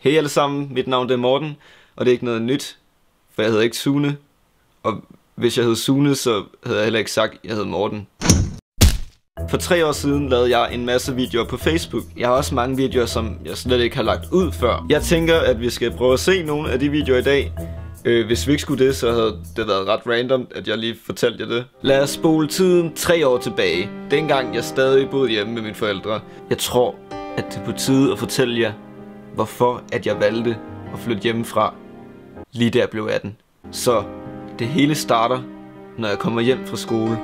Hej alle sammen, mit navn er Morten, og det er ikke noget nyt, for jeg hedder ikke Sune. Og hvis jeg hed Sune, så havde jeg heller ikke sagt, at jeg hed Morten. For 3 år siden lavede jeg en masse videoer på Facebook. Jeg har også mange videoer, som jeg slet ikke har lagt ud før. Jeg tænker, at vi skal prøve at se nogle af de videoer i dag. Hvis vi ikke skulle det, så havde det været ret random, at jeg lige fortalte jer det. Lad os spole tiden 3 år tilbage. Dengang jeg stadig boede hjemme med mine forældre. Jeg tror, at det er på tide at fortælle jer, hvorfor at jeg valgte at flytte hjemmefra, lige da jeg blev 18. Så det hele starter, når jeg kommer hjem fra skole.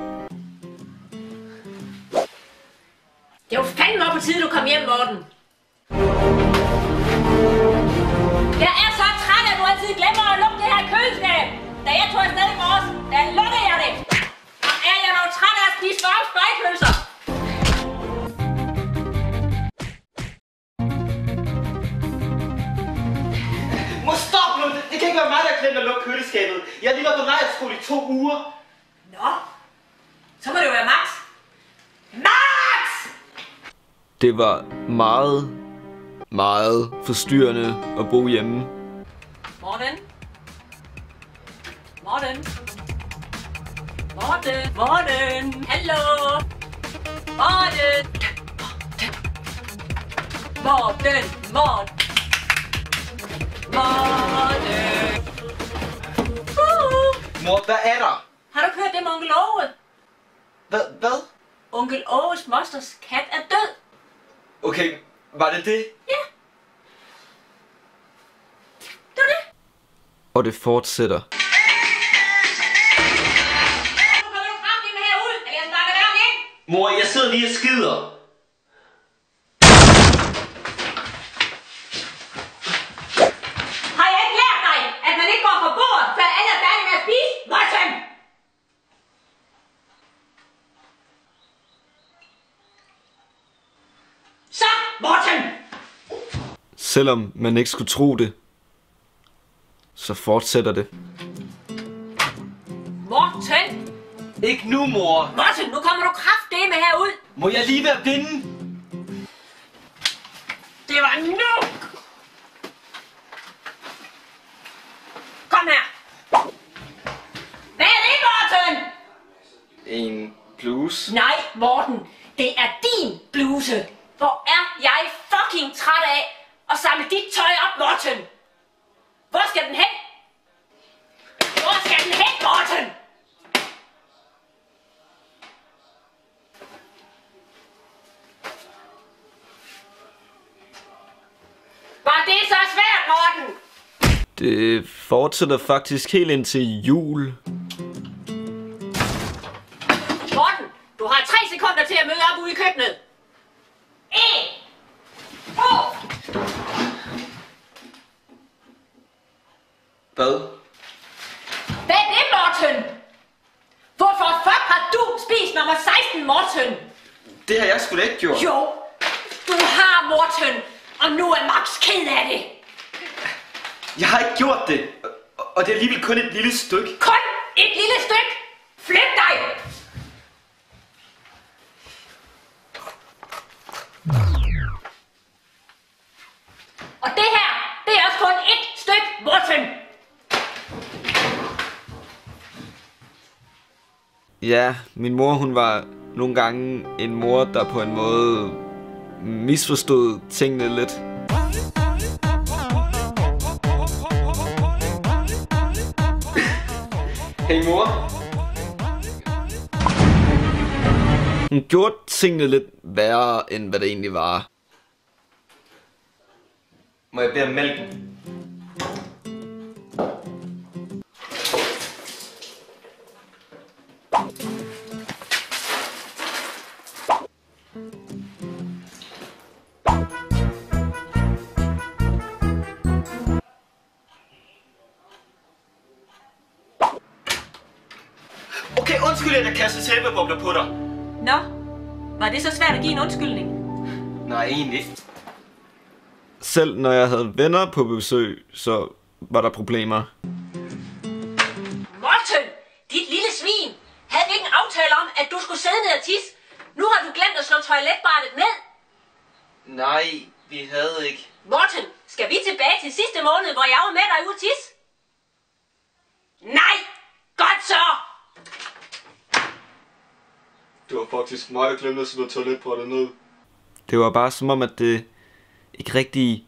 Det var fandme på tide, du kom hjem, Morten. Jeg er så træt, at du altid glemmer at lukke det her køleskab. Da jeg tog afsted i morges, der lukkede jeg det. Og er jeg dog træt af at spise varme spejepølser. Må stop nu! Det kan ikke være mig, der har glemt at lukke køleskabet. Jeg har lige været på lejrskole i 2 uger. Nå, så må det jo være Max. Max! Det var meget forstyrrende at bo hjemme. Morten? Morten? Morten? Morten? Hallo? Morten? Morten? Morten? Morten? Mor, hvad er der? Har du hørt det med onkel Åge? Hvad? Onkel Åges mosters kat er død. Okay, var det det? Ja. Det var det. Og det fortsætter. Nu kommer du frem med herud, eller jeg snakker døren ind. Mor, jeg sidder lige og skider. Har jeg ikke lært dig, at man ikke går fra bordet, før alle er færdige med at spise? Morten! Så, Morten! Selvom man ikke skulle tro det, så fortsætter det. Morten! Ikke nu, mor. Morten, nu kommer du kraftedeme herud. Må jeg lige være blinde? Det var nu! Kom her! Hvad er det, Morten? En bluse. Nej, Morten. Det er din bluse. Hvor er jeg fucking træt af at samle dit tøj op, Morten. Hvor skal den hen? Hvor skal den hen, Morten? Var det så svært, Morten? Det fortsætter faktisk helt indtil jul. Morten, du har 3 sekunder til at møde op ude i køkkenet. 1, 2. Hvad? Hvad er det, Morten? Hvorfor fuck har du spist nummer 16, Morten? Det har jeg sgu da ikke gjort. Jo, du har, Morten. Og nu er Max ked af det. Jeg har ikke gjort det. Og det er alligevel kun et lille stykke. Kun et lille stykke. Flyt dig. Og det her, det er også kun et stykke, Morten. Ja, min mor hun var nogle gange en mor, der på en måde misforstod tingene lidt. Hey, mor. Hun gjorde tingene lidt værre, end hvad det egentlig var. Må jeg bede om mælken? Okay, undskyld, at jeg kastede sæbebobler på dig. Nå, var det så svært at give en undskyldning? Nej, egentlig ikke. Selv når jeg havde venner på besøg, så var der problemer. Morten, dit lille svin. Havde vi ikke en aftale om, at du skulle sidde ned og tisse? Nu har du glemt at slå toiletbrættet ned. Nej, vi havde ikke. Morten, skal vi tilbage tilbage til sidste måned, hvor jeg var med dig ude at tisse? Nej! Godt så! Det var faktisk mig, der glemte at smide toiletbrættet ned. Det var bare som om, at det ikke rigtig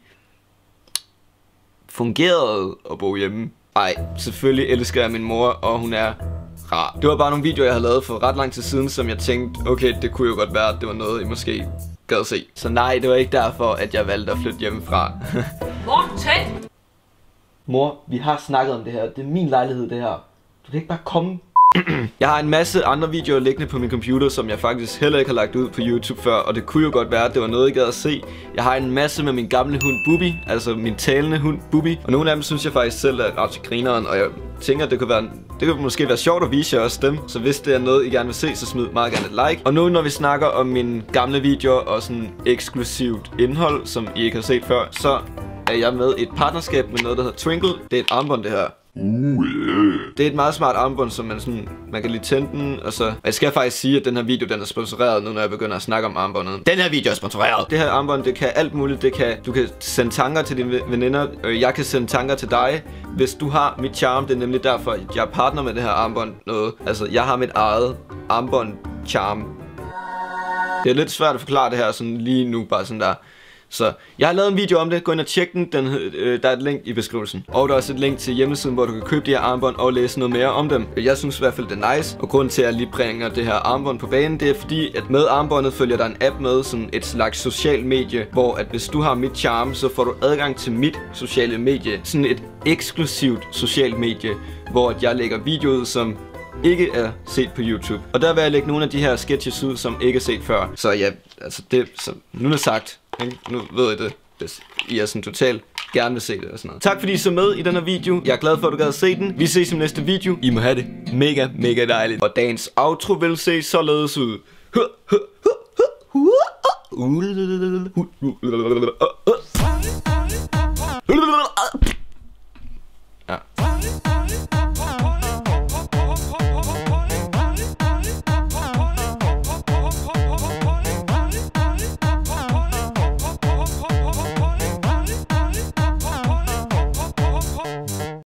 fungerede at bo hjemme. Ej, selvfølgelig elsker jeg min mor, og hun er rar. Det var bare nogle videoer, jeg havde lavet for ret lang tid siden, som jeg tænkte, okay, det kunne jo godt være, at det var noget, I måske gad se. Så nej, det var ikke derfor, at jeg valgte at flytte hjemmefra. Morten! Mor, vi har snakket om det her. Det er min lejlighed, det her. Du kan ikke bare komme. Jeg har en masse andre videoer liggende på min computer, som jeg faktisk heller ikke har lagt ud på YouTube før. Og det kunne jo godt være, at det var noget, I gad at se. Jeg har en masse med min gamle hund Bubi, altså min talende hund Bubi. Og nogle af dem synes jeg faktisk selv er ret til grineren. Og jeg tænker, at det kunne måske være sjovt at vise jer også dem. Så hvis det er noget, I gerne vil se, så smid meget gerne et like. Og nu, når vi snakker om mine gamle videoer og sådan eksklusivt indhold, som I ikke har set før, så er jeg med i et partnerskab med noget, der hedder Twinkle. Det er et armbånd, det her. Det er et meget smart armbånd, som man kan lige tænde den, og så... Og jeg skal faktisk sige, at den her video, den er sponsoreret nu, når jeg begynder at snakke om armbåndet. Den her video er sponsoreret! Det her armbånd, det kan alt muligt. Du kan sende tanker til dine veninder, jeg kan sende tanker til dig, hvis du har mit charm. Det er nemlig derfor, at jeg er partner med det her armbånd. Altså, jeg har mit eget armbånd charm. Det er lidt svært at forklare det her sådan lige nu, bare sådan der. Så jeg har lavet en video om det, gå ind og tjek den, der er et link i beskrivelsen. Og der er også et link til hjemmesiden, hvor du kan købe de her armbånd og læse noget mere om dem. Jeg synes i hvert fald, det er nice, og grunden til at jeg lige bringer det her armbånd på banen, det er fordi, at med armbåndet følger der en app med, sådan et slags social medie, hvor at hvis du har mit charm, så får du adgang til mit sociale medie. Sådan et eksklusivt socialt medie, hvor jeg lægger videoer, som ikke er set på YouTube. Og der vil jeg lægge nogle af de her sketches ud, som ikke er set før. Så ja, altså nu er det sagt. Nu ved I det, hvis I er sådan totalt gerne vil se det og sådan noget. Tak fordi I så med i den her video. Jeg er glad for, at du gad at se den. Vi ses i næste video. I må have det mega dejligt. Og dagens outro vil se således ud.